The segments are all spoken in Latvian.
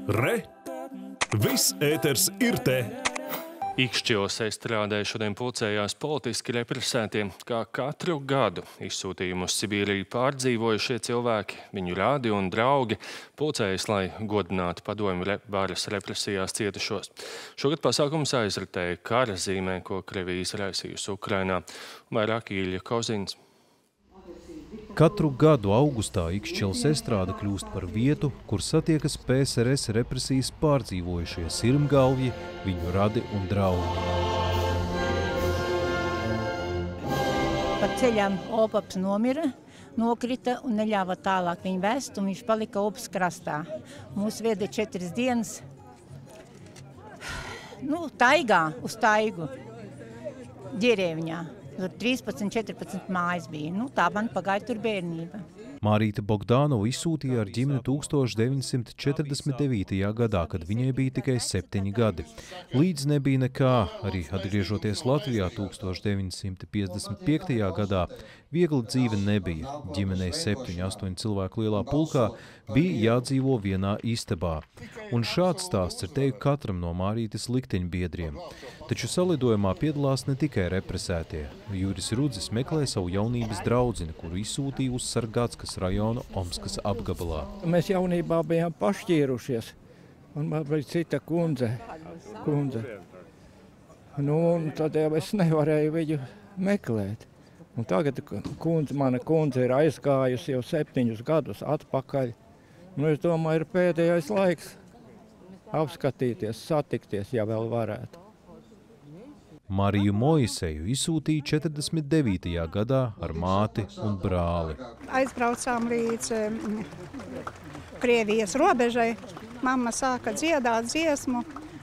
Re! Viss ēters ir te! Ikšķilos estrādē šodien pulcējās politiski represētie, kā katru gadu izsūtījumu uz Sibīriju pārdzīvojušie cilvēki, viņu rādi un draugi pulcējas, lai godinātu padomju varas represijās cietušos. Šogad pasākums aizritēja kara zīmē, ko Krievija izraisījusi Ukrainā. Vairāk Ilja Kozins. Katru gadu augustā Ikšķiles estrāde kļūst par vietu, kur satiekas PSRS represijas pārdzīvojušie sirmgalvji, viņu radi un draugi. Pa ceļām Opaps nomira, nokrita un neļāva tālāk viņu vest, un viņš palika Opas krastā. Mūs vieda 4 dienas taigā uz taigu, Ģerēvņā. Tur 13-14 mājas bija. Tā man pagāja tur bērnība. Mārīta Bogdānova izsūtīja ar ģimeni 1949. gadā, kad viņai bija tikai 7 gadi. Līdz nebija nekā, arī atgriežoties Latvijā 1955. gadā, viegla dzīve nebija. Ģimenei 7-8 cilvēku lielā pulkā bija jādzīvo vienā istabā. Un šāds stāsts ir teju katram no Mārītes likteņbiedriem. Taču salidojumā piedalās ne tikai represētie. Juris Rudzis meklē savu jaunības draudzini, kuru izsūtīja uz Sargatskas rajona Omskas apgabalā. Mēs jaunībā bijām pašķīrušies, un man bija cita kundze. Un tad jau es nevarēju viņu meklēt. Un tagad mana kundze ir aizgājusi jau 7 gadus atpakaļ. Es domāju, ir pēdējais laiks apskatīties, satikties, ja vēl varētu. Mariju Moiseju izsūtīja 49. gadā ar māti un brāli. Aizbraucām līdz Krievijas robežai. Mamma sāka dziedāt dziesmu.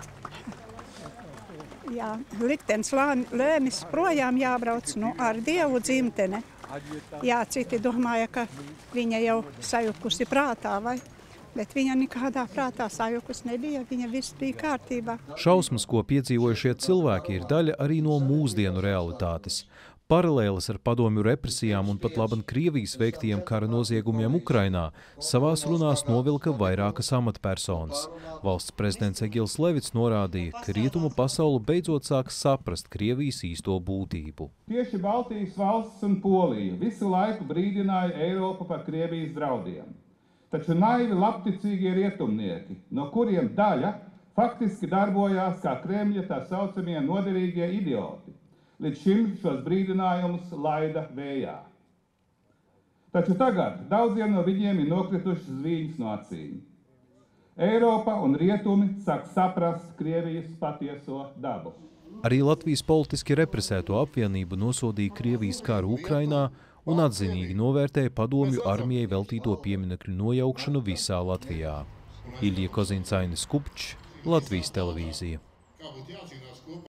Liktenis lēmis projām jābrauc ar Dievu dzimtene. Citi domāja, ka viņa jau sajukusi prātā, bet viņa nekādā prātā sajukus nebija, viņa viss bija kārtībā. Šausmas, ko piedzīvojušie cilvēki, ir daļa arī no mūsdienu realitātes. Paralēles ar padomju represijām un pat laban Krievijas veiktiem kara noziegumiem Ukrainā savās runās novilka vairākas amatpersonas. Valsts prezidents Egils Levits norādīja, ka rietumu pasaule beidzot sāk saprast Krievijas īsto būtību. Tieši Baltijas valsts un Polija visu laiku brīdināja Eiropu par Krievijas draudiem. Taču naivi labticīgie rietumnieki, no kuriem daļa faktiski darbojās kā Kremļa tā saucamie noderīgie idioti, līdz šim šos brīdinājumus laida vējā. Taču tagad daudziem no viņiem ir nokritušas zvīņas no acīm. Eiropa un rietumi sāk saprast Krievijas patieso dabu. Arī Latvijas politiski represēto apvienību nosodīja Krievijas karu Ukrainā un atzinīgi novērtēja padomju armijai veltīto pieminekļu nojaukšanu visā Latvijā. Ilja Kozins, Ainis Kupčs, Latvijas televīzija.